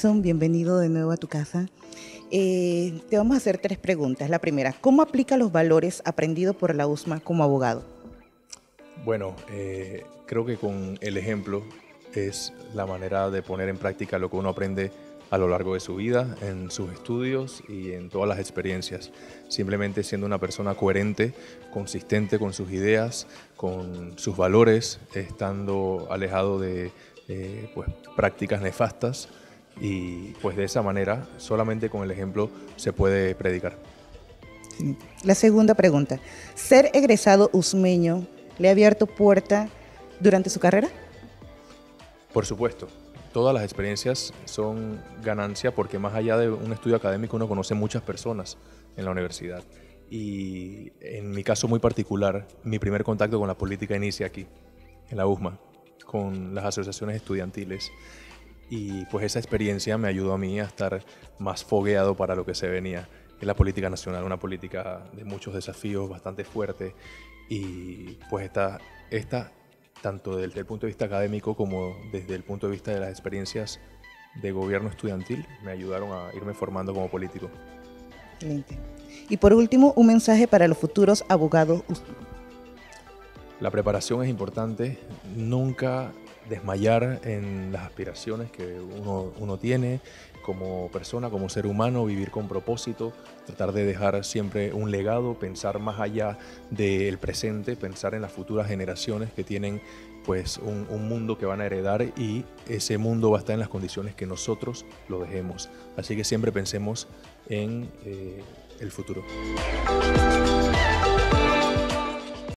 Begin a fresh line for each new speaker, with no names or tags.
Jason, bienvenido de nuevo a tu casa. Te vamos a hacer 3 preguntas. La primera, ¿cómo aplica los valores aprendidos por la USMA como abogado?
Bueno, creo que con el ejemplo es la manera de poner en práctica lo que uno aprende a lo largo de su vida, en sus estudios y en todas las experiencias. Simplemente siendo una persona coherente, consistente con sus ideas, con sus valores, estando alejado de prácticas nefastas, y pues de esa manera, solamente con el ejemplo, se puede predicar.
Sí. La segunda pregunta, ¿ser egresado usmeño le ha abierto puerta durante su carrera?
Por supuesto, todas las experiencias son ganancia porque más allá de un estudio académico uno conoce muchas personas en la universidad. Y en mi caso muy particular, mi primer contacto con la política inicia aquí, en la USMA, con las asociaciones estudiantiles. Y pues esa experiencia me ayudó a mí a estar más fogueado para lo que se venía en la política nacional, una política de muchos desafíos, bastante fuerte. Y pues esta tanto desde el punto de vista académico como desde el punto de vista de las experiencias de gobierno estudiantil, me ayudaron a irme formando como político.
Excelente. Y por último, un mensaje para los futuros abogados.
La preparación es importante, nunca desmayar en las aspiraciones que uno tiene como persona, como ser humano, vivir con propósito, tratar de dejar siempre un legado, pensar más allá del presente, pensar en las futuras generaciones que tienen pues un mundo que van a heredar, y ese mundo va a estar en las condiciones que nosotros lo dejemos. Así que siempre pensemos en el futuro.